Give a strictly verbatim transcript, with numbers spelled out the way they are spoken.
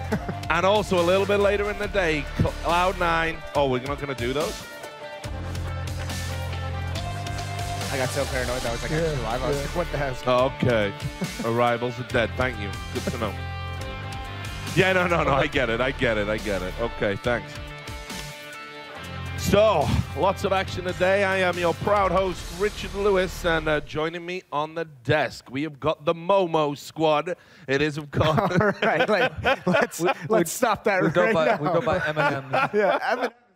And also a little bit later in the day, Cloud nine. Oh, we're not going to do those? I got so paranoid that I was like, yeah, actually live. I was yeah. like, what the hell? Okay. Arrivals are dead. Thank you. Good to know. Yeah, no, no, no. I get it. I get it. I get it. Okay, thanks. So, lots of action today. I am your proud host, Richard Lewis, and uh, joining me on the desk, we have got the MoMo squad. It is, of course. All right, like, let's, we, let's stop that we right go by, now. We go by Eminem. Yeah, Eminem.